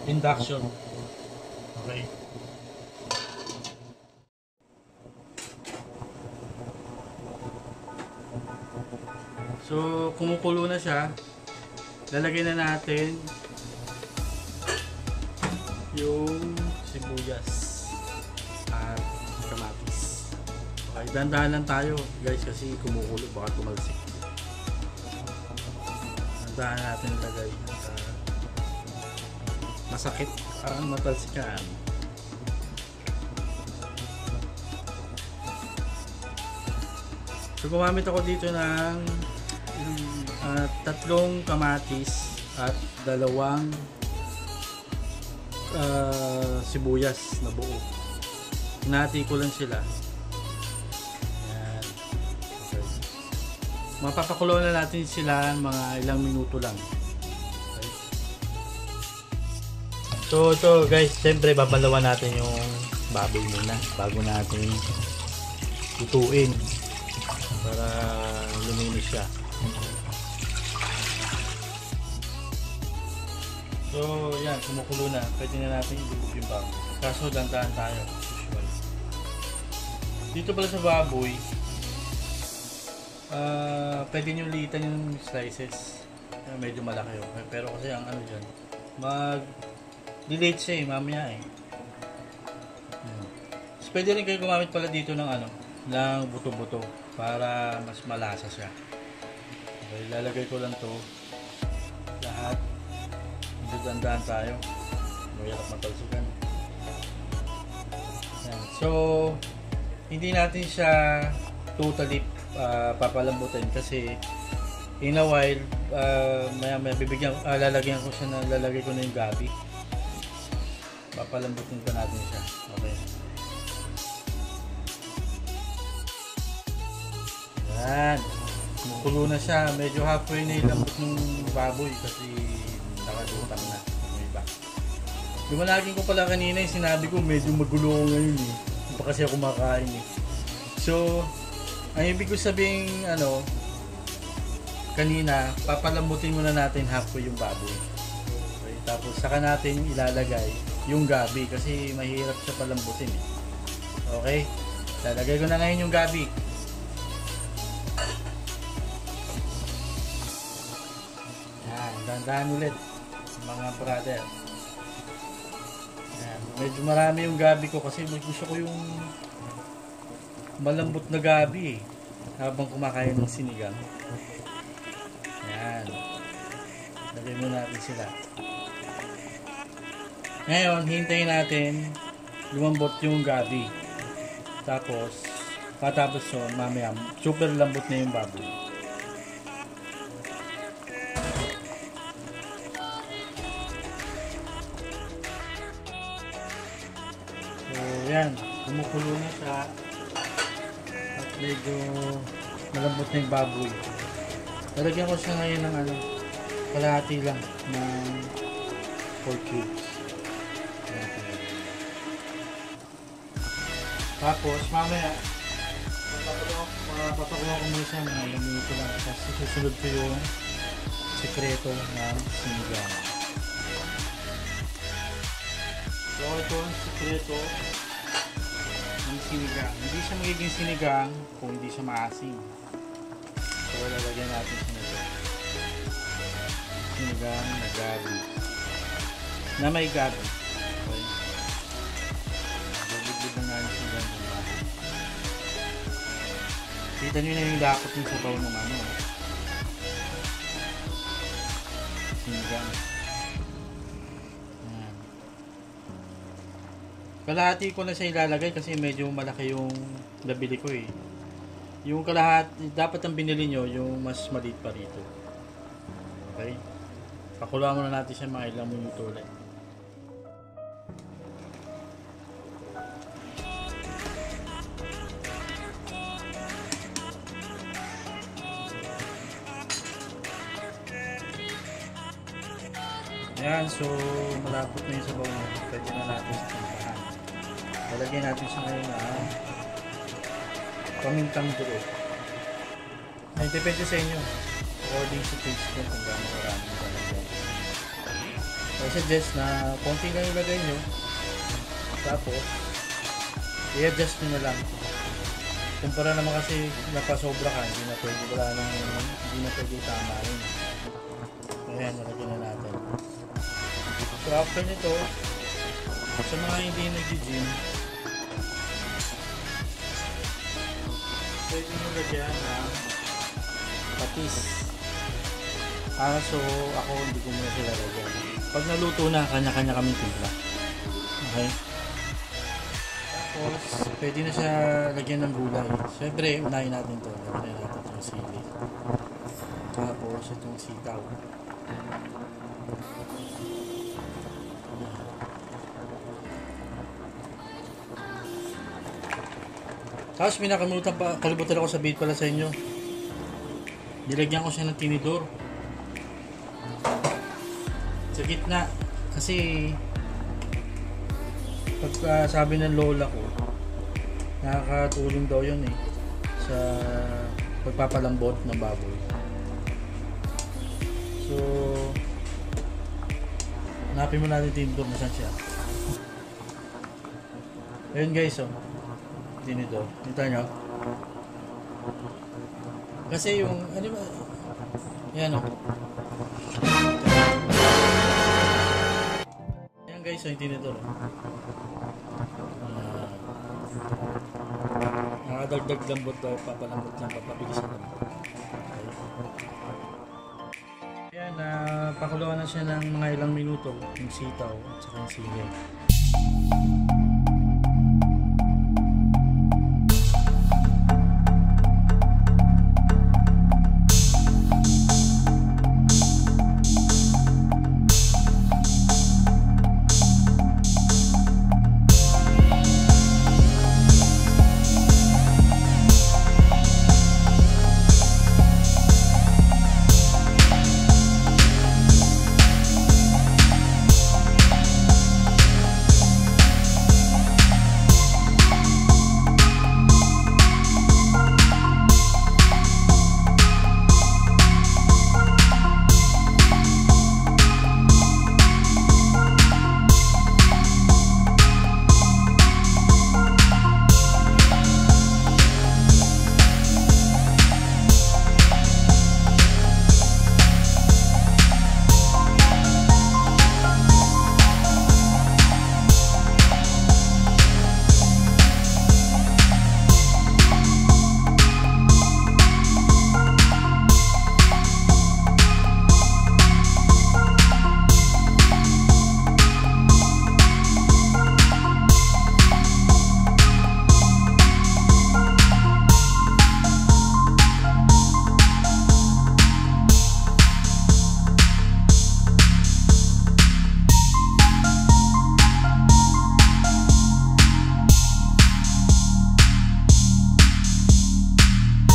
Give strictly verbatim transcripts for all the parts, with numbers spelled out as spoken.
Induction. Okay. So, kumukulo na siya. Lalagyan na natin yung sibuyas at kamatis. Okay, dandahan lang tayo guys kasi kumukulo, baka tumalsik. Dandahan natin ilagay. Uh, masakit parang matalsikan. So, gumamit ako dito ng uh, tatlong kamatis at dalawang uh, sibuyas na buo. Hinati ko lang sila. Ayan. Okay. Mapapakulo na natin sila mga ilang minuto lang. Okay. So ito guys, siyempre babalawan natin yung baboy muna bago natin lutuin para luminis siya. So yan, kumukulo na. Pwede na natin ilubog yung baboy. Kaso dandahan tayo. Usual. Dito pala sa baboy, uh, pwede nyo liitan yung slices. Uh, medyo malaki yun. Pero kasi ang ano dyan, mag delete siya eh, mamaya eh. Hmm. So, pwede rin kayo gumamit pala dito ng ano, ng buto-buto para mas malasa siya. Okay, lalagay ko lang to lahat. Dandahan tayo. Mahirap matalsikan. So, hindi natin siya totally uh, papalambutin kasi in a while, uh, maya maya bibigyan, uh, lalagyan ko siya na, lalagay ko na yung gabi. Papalambutin pa natin siya. Okay. Yan. Kumukulo na siya. Medyo halfway na ilambot ng baboy kasi nakadutang na yung iba. Lumalagin ko pala kanina yung sinabi ko medyo magulo ko ngayon eh. Hindi pa kasi ako makain eh. So, ang ibig ko sabihin ano, kanina, papalambutin muna natin halfway yung baboy. Okay, tapos saka natin ilalagay yung gabi kasi mahirap siya palambutin eh. Okay, lalagay ko na ngayon yung gabi. Yan, dandahan ulit mga brother. Ayan, medyo marami yung gabi ko kasi gusto ko yung malambot na gabi eh, habang kumakain ng sinigang. Ayan, lagay mo natin sila. Ngayon hintayin natin lumambot yung gabi, tapos patapos so mamaya super lambot na yung baboy. Ayan, kumukulo na siya at medyo malambot na yung baboy. Lalagyan ko siya ngayon ng ano, kalahati lang ng pork cubes. Tapos mamaya papakuha ko muna siya ng ilang minuto lang. Tapos susunod ko yung sikreto ng sinigang. So ito ang sikreto ng sinigang. Hindi siya magiging sinigang kung hindi siya maasim. So lalagyan natin sinigang. Sinigang na gabi. Na may gabi. Okay. Lagyan na nga yung sinigang. Kita nyo na yung dakot ng sabaw ng ano. Sinigang. Kalahati ko na siya ilalagay kasi medyo malaki yung nabili ko eh. Yung kalahati, dapat ang binili nyo yung mas maliit pa rito. Okay? Pakuluan muna natin siya mga ilang minuto ulit. Ayan, so malapot na yung sabaw na. Pwede na natin sa tintahan. Lalagyan natin siya ngayon na pamintang duro. Ay, depende sa inyo. According to taste nyo kung gaano karami lalagyan. So, I suggest na konti lang ilagay nyo. Tapos, i-adjust nyo na lang. Kumpara naman kasi napasobra ka, hindi na pwede, wala nang, hindi na pwede tamain. Ayan, nalagyan na natin. So after nito, sa mga hindi nag-gym, pwede nyo lagyan ng patis. Ah, so ako hindi ko muna sila lagyan. Pag naluto na, kanya-kanya kaming timpla. Okay? Tapos, pwede na siya lagyan ng gulay. Siyempre, unahin natin to. Lagyan na natin itong sili. Tapos, itong sitaw. Tapos, may nakalimutan pa, kalimutan ako sabihin pala sa inyo. Nilagyan ko siya ng tinidor. Sa gitna. Kasi, pagka sabi ng lola ko, nakakatulong daw yun eh sa pagpapalambot ng baboy. So hanapin mo natin tinidor na saan siya. Ayun guys, oh, tinidor, kita nyo kasi yung ano ba yan, oh, yan guys, oh, yung tinidor, oh. Nakadagdag lambot daw, papalambot lang, papabilis ang lambot. Okay. Ayan, uh, pakuluan na siya ng mga ilang minuto yung sitaw at saka yung sili.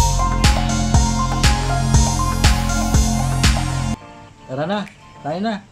Tara na, tayo na.